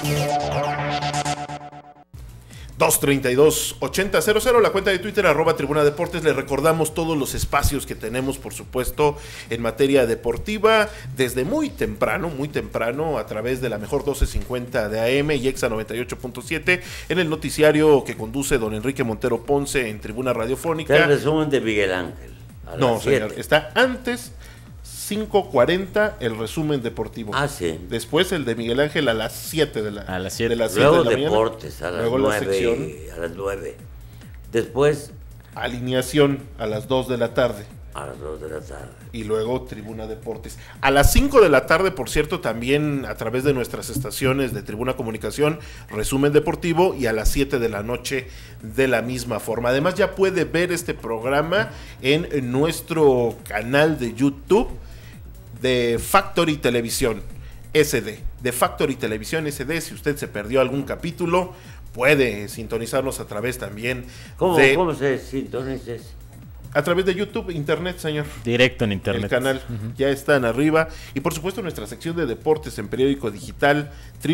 232-8000, la cuenta de Twitter, @Tribuna Deportes. Les recordamos todos los espacios que tenemos, por supuesto, en materia deportiva, desde muy temprano, a través de la mejor 1250 de AM y Exa 98.7, en el noticiario que conduce don Enrique Montero Ponce en Tribuna Radiofónica. El resumen de Miguel Ángel. No, señor, está antes 5:40 el resumen deportivo. Ah, sí. Después el de Miguel Ángel a las 7 de la, Luego deportes a las Luego 9. A las 9. Después alineación a las 2 de la tarde. A las 2 de la tarde. Y luego Tribuna Deportes. A las 5 de la tarde, por cierto, también a través de nuestras estaciones de Tribuna Comunicación, resumen deportivo, y a las 7 de la noche de la misma forma. Además, ya puede ver este programa en nuestro canal de YouTube de Factory Televisión SD. De Factory Televisión SD, si usted se perdió algún capítulo, puede sintonizarnos a través también ¿Cómo se sintoniza? A través de YouTube, internet, señor. Directo en internet. El canal, ya están arriba. Y por supuesto nuestra sección de deportes en Periódico Digital,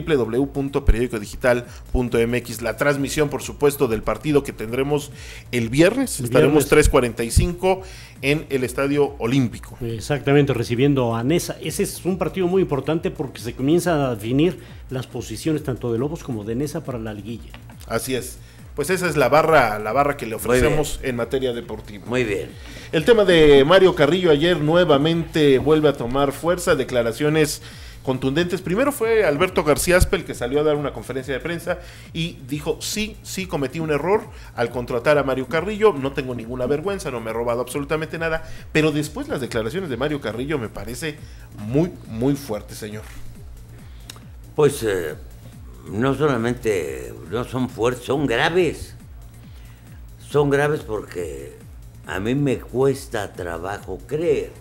www.periodicodigital.mx. La transmisión, por supuesto, del partido que tendremos el viernes. Estaremos 3:45 en el Estadio Olímpico. Exactamente, recibiendo a Nesa. Ese es un partido muy importante porque se comienza a definir las posiciones tanto de Lobos como de Nesa para la liguilla. Así es. Pues esa es la barra que le ofrecemos en materia deportiva. Muy bien. El tema de Mario Carrillo ayer nuevamente vuelve a tomar fuerza, declaraciones contundentes. Primero fue Alberto García Aspe el que salió a dar una conferencia de prensa y dijo, sí, cometí un error al contratar a Mario Carrillo, no tengo ninguna vergüenza, no me he robado absolutamente nada, pero después las declaraciones de Mario Carrillo me parece muy, muy fuerte, señor. Pues no solamente no son fuertes, son graves. Son graves porque a mí me cuesta trabajo creer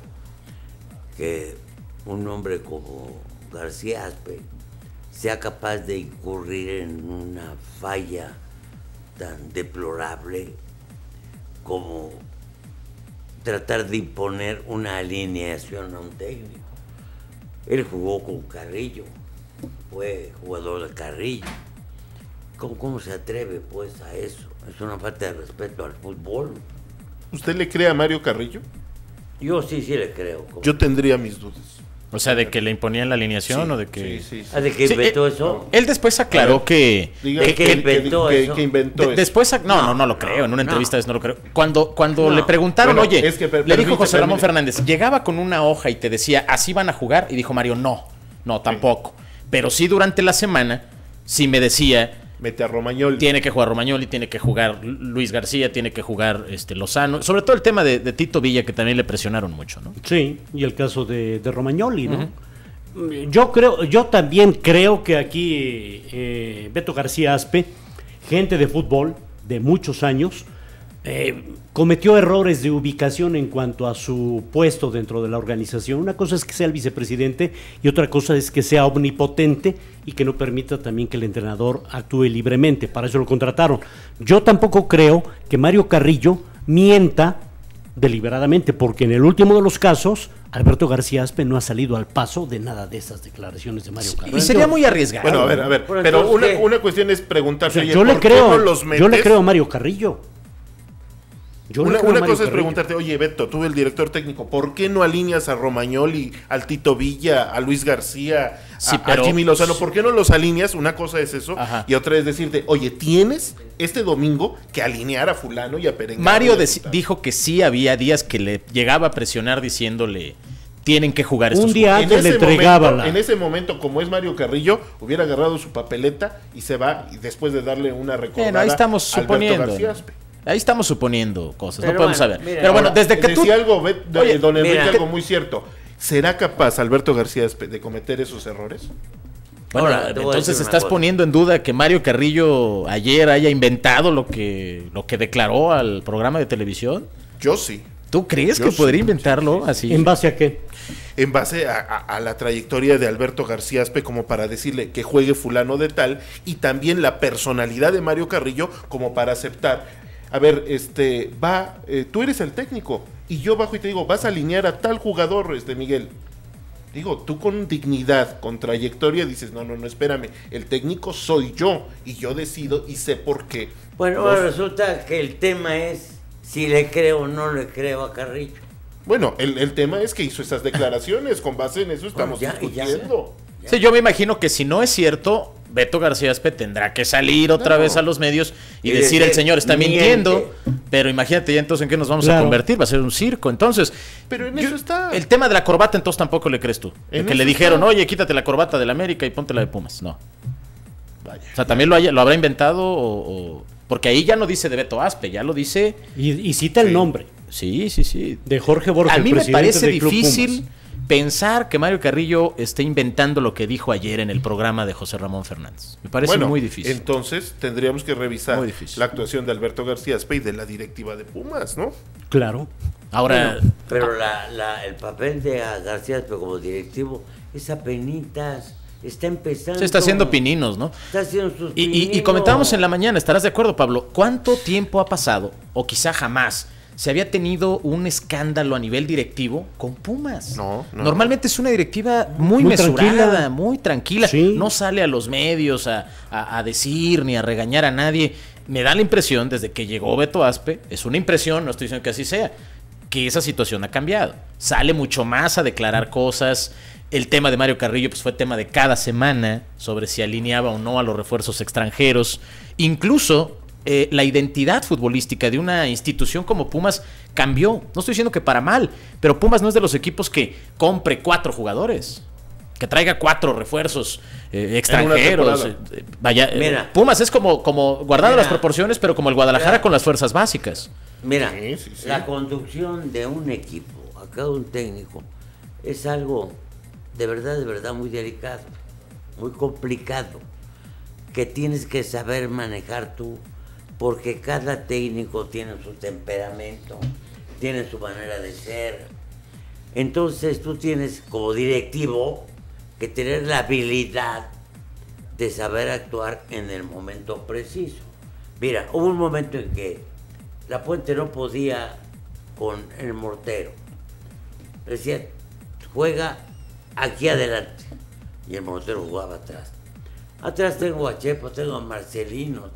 que un hombre como García Aspe sea capaz de incurrir en una falla tan deplorable como tratar de imponer una alineación a un técnico. Él jugó con Carrillo, fue jugador de Carrillo. ¿Cómo se atreve pues a eso? Es una falta de respeto al fútbol. ¿Usted le cree a Mario Carrillo? Yo sí le creo. Yo tendría mis dudas. O sea, ¿de que le imponían la alineación Sí, o de que...? sí. ¿De que inventó eso? Él después aclaró que inventó eso. Que inventó eso. Después, no lo creo, en una entrevista no lo creo. Cuando le preguntaron, Bueno, oye, es que le dijo José Ramón Fernández, llegaba con una hoja y te decía, así van a jugar, y dijo Mario, no, tampoco. Pero sí durante la semana, sí me decía... Mete a Romagnoli. Tiene que jugar Romagnoli, tiene que jugar Luis García, tiene que jugar Lozano. Sobre todo el tema de Tito Villa, que también le presionaron mucho, ¿no? Sí, y el caso de Romagnoli, ¿no? Yo también creo que aquí Beto García Aspe, gente de fútbol de muchos años, cometió errores de ubicación en cuanto a su puesto dentro de la organización. Una cosa es que sea el vicepresidente y otra cosa es que sea omnipotente y que no permita también que el entrenador actúe libremente. Para eso lo contrataron. Yo tampoco creo que Mario Carrillo mienta deliberadamente, porque en el último de los casos Alberto García Aspe no ha salido al paso de nada de esas declaraciones de Mario Carrillo. Y sería muy arriesgado. Bueno, a ver, pero una cuestión es preguntarse, O sea, oye, yo le creo a Mario Carrillo. Una cosa es preguntarte, oye, Beto, tú el director técnico, ¿por qué no alineas a Romagnoli, al Tito Villa, a Luis García, a Jimmy Lozano? ¿Por qué no los alineas? Una cosa es eso, ajá, y otra es decirte, oye, tienes este domingo que alinear a fulano y a Perengano. Mario dijo que sí había días que le llegaba a presionar diciéndole, tienen que jugar estos jugadores. En ese momento, como es Mario Carrillo, hubiera agarrado su papeleta y se va, y después de darle una recordada ahí estamos suponiendo. García Aspe. Ahí estamos suponiendo cosas, pero no podemos bueno, saber. Mira, pero bueno, desde que tú... Decía algo, don Enrique, algo muy cierto. ¿Será capaz Alberto García Aspe de cometer esos errores? Bueno, ahora, entonces estás poniendo en duda que Mario Carrillo ayer haya inventado lo que declaró al programa de televisión. Yo sí. ¿Tú crees que podría inventarlo así? ¿En base a qué? En base a la trayectoria de Alberto García Aspe, como para decirle que juegue fulano de tal, y también la personalidad de Mario Carrillo como para aceptar. A ver, tú eres el técnico y yo bajo y te digo, vas a alinear a tal jugador, Miguel. Digo, tú con dignidad, con trayectoria, dices, no, espérame, el técnico soy yo, y yo decido y sé por qué. Bueno, ahora resulta que el tema es si le creo o no le creo a Carrillo. Bueno, el tema es que hizo esas declaraciones, con base en eso estamos discutiendo. Sí, yo me imagino que si no es cierto, Beto García Aspe tendrá que salir otra vez a los medios y decir el señor está mintiendo, pero imagínate ya entonces en qué nos vamos a convertir, va a ser un circo, entonces. Pero en eso está. El tema de la corbata entonces tampoco le crees tú, que le dijeron, oye, quítate la corbata del América y ponte la de Pumas, no. Vaya. O sea, también lo habrá inventado porque ahí ya no dice de Beto Aspe, ya lo dice. Y cita el nombre. Sí. De Jorge Borges. A mí me parece difícil pensar que Mario Carrillo esté inventando lo que dijo ayer en el programa de José Ramón Fernández. Me parece muy difícil. Entonces tendríamos que revisar la actuación de Alberto García Aspe y de la directiva de Pumas, ¿no? Claro. Ahora, pero el papel de García Aspe como directivo es apenitas, está empezando. Se está haciendo pininos, ¿no? Está haciendo sus pininos. Y comentábamos en la mañana, ¿estarás de acuerdo, Pablo? ¿Cuánto tiempo ha pasado, o quizá jamás, se había tenido un escándalo a nivel directivo con Pumas? No. Normalmente es una directiva muy mesurada, muy tranquila. Sí. No sale a los medios a decir ni a regañar a nadie. Me da la impresión, desde que llegó Beto Aspe, es una impresión, no estoy diciendo que así sea, que esa situación ha cambiado. Sale mucho más a declarar cosas. El tema de Mario Carrillo pues fue tema de cada semana sobre si alineaba o no a los refuerzos extranjeros. Incluso la identidad futbolística de una institución como Pumas cambió. No estoy diciendo que para mal, pero Pumas no es de los equipos que compre 4 jugadores, que traiga 4 refuerzos extranjeros. Mira, Pumas es como guardado las proporciones, pero como el Guadalajara con las fuerzas básicas. Mira, la conducción de un equipo, acá de un técnico, es algo de verdad muy delicado, muy complicado, que tienes que saber manejar tú, porque cada técnico tiene su temperamento, tiene su manera de ser. Entonces tú tienes como directivo que tener la habilidad de saber actuar en el momento preciso. Mira, hubo un momento en que La Puente no podía con el Mortero. Decía, juega aquí adelante. Y el Mortero jugaba atrás. Atrás tengo a Chepo, tengo a Marcelino,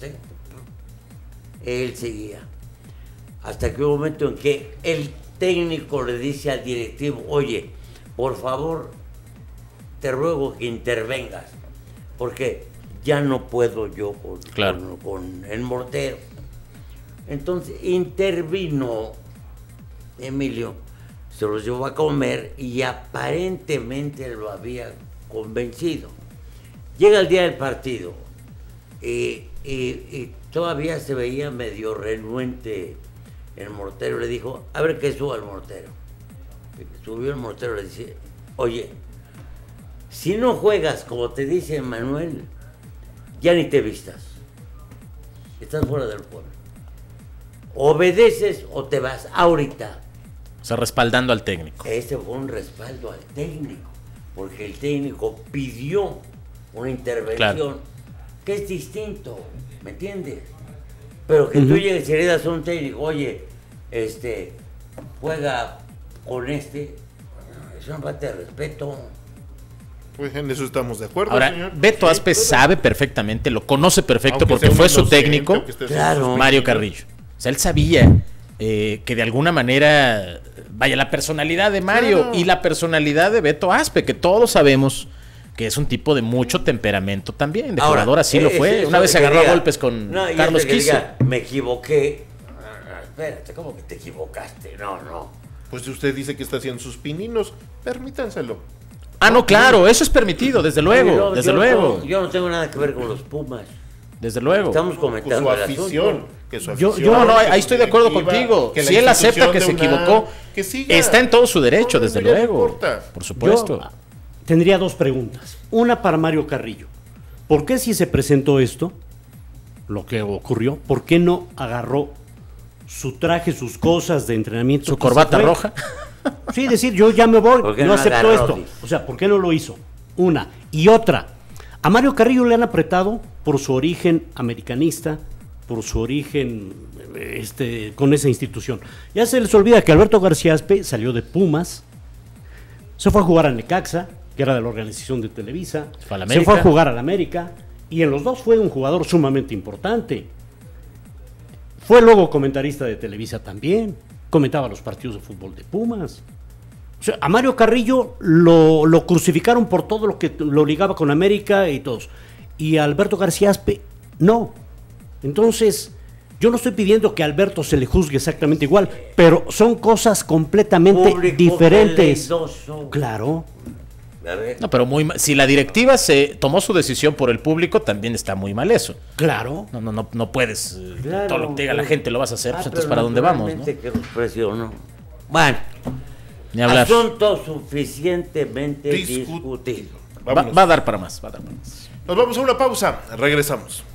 Él seguía. Hasta que hubo un momento en que el técnico le dice al directivo, oye, por favor, te ruego que intervengas, porque ya no puedo yo con el Mortero. Entonces intervino Emilio, se los llevó a comer y aparentemente lo había convencido. Llega el día del partido y todavía se veía medio renuente el Mortero. Le dijo, a ver que suba el Mortero. Subió el Mortero, le dice, oye, si no juegas como te dice Manuel, ya ni te vistas. Estás fuera del pueblo. Obedeces o te vas ahorita. O sea, respaldando al técnico. Ese fue un respaldo al técnico, porque el técnico pidió una intervención que es distinto, ¿me entiendes? Pero que tú llegues y le das a un técnico, oye, juega con es una falta de respeto. Pues en eso estamos de acuerdo, ahora, señor. Beto Aspe sabe perfectamente, lo conoce perfecto, porque fue su técnico, Mario Carrillo. O sea, él sabía que de alguna manera, vaya, la personalidad de Mario y la personalidad de Beto Aspe, que todos sabemos que es un tipo de mucho temperamento también, de jugador, así lo fue. Una vez se agarró a golpes con Carlos Quispe. Me equivoqué. Espérate, ¿cómo que te equivocaste? No. Pues usted dice que está haciendo sus pininos, permítanselo. No, claro, eso es permitido, desde luego, yo no tengo nada que ver con los Pumas. Desde luego. Estamos comentando su afición. Ahí estoy de acuerdo contigo. Si él acepta que se equivocó, está en todo su derecho, desde luego. Por supuesto. Yo tendría 2 preguntas. Una para Mario Carrillo. ¿Por qué si se presentó esto, lo que ocurrió, por qué no agarró su traje, sus cosas de entrenamiento? ¿Su corbata roja? Sí, decir, yo ya me voy, no acepto esto. O sea, ¿por qué no lo hizo? Una. Y otra, a Mario Carrillo le han apretado por su origen americanista, por su origen con esa institución. Ya se les olvida que Alberto García Aspe salió de Pumas, Se fue a jugar a Necaxa, que era de la organización de Televisa. Se fue a jugar al América. Y en los dos fue un jugador sumamente importante. Fue luego comentarista de Televisa también. Comentaba los partidos de fútbol de Pumas. O sea, a Mario Carrillo lo crucificaron por todo lo que lo ligaba con América y todos. Y a Alberto García Aspe, no. Entonces, yo no estoy pidiendo que a Alberto se le juzgue exactamente igual, pero son cosas completamente Público diferentes. veleidoso. Claro. No, pero si la directiva se tomó su decisión por el público, también está muy mal eso. Claro. No puedes, Claro, todo lo que te diga la gente lo vas a hacer, pues entonces pero ¿para dónde vamos? ¿no? que los presionó. Bueno, Ni hablar. asunto suficientemente discutido. Va a dar para más, va a dar para más. Nos vamos a una pausa, regresamos.